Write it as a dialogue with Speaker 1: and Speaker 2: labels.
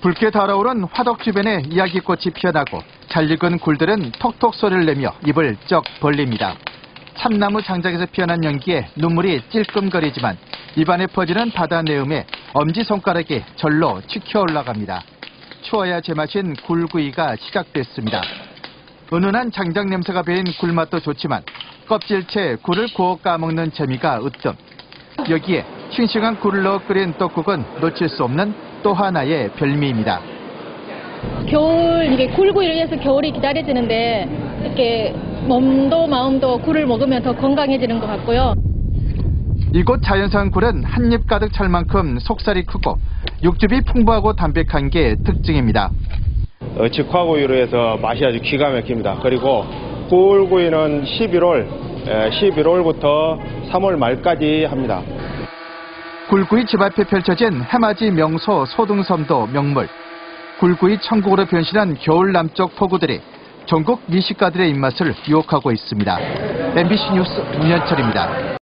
Speaker 1: 붉게 달아오른 화덕 주변에 이야기꽃이 피어나고 잘 익은 굴들은 톡톡 소리를 내며 입을 쩍 벌립니다. 참나무 장작에서 피어난 연기에 눈물이 찔끔거리지만 입안에 퍼지는 바다 내음에 엄지손가락이 절로 치켜 올라갑니다. 추워야 제맛인 굴구이가 시작됐습니다. 은은한 장작 냄새가 배인 굴맛도 좋지만 껍질째 굴을 구워 까먹는 재미가 으뜸. 여기에 싱싱한 굴을 넣어 끓인 떡국은 놓칠 수 없는 또 하나의 별미입니다.
Speaker 2: 겨울, 이게 굴구이를 위해서 겨울이 기다려지는데 이렇게 몸도 마음도 굴을 먹으면 더 건강해지는 것 같고요.
Speaker 1: 이곳 자연산 굴은 한입 가득 찰 만큼 속살이 크고 육즙이 풍부하고 담백한 게 특징입니다.
Speaker 3: 직화구이로 해서 맛이 아주 기가 막힙니다. 그리고 굴구이는 11월부터 3월 말까지 합니다.
Speaker 1: 굴구이 집 앞에 펼쳐진 해맞이 명소 소등섬도 명물. 굴구이 천국으로 변신한 겨울 남쪽 포구들이 전국 미식가들의 입맛을 유혹하고 있습니다. MBC 뉴스 문현철입니다.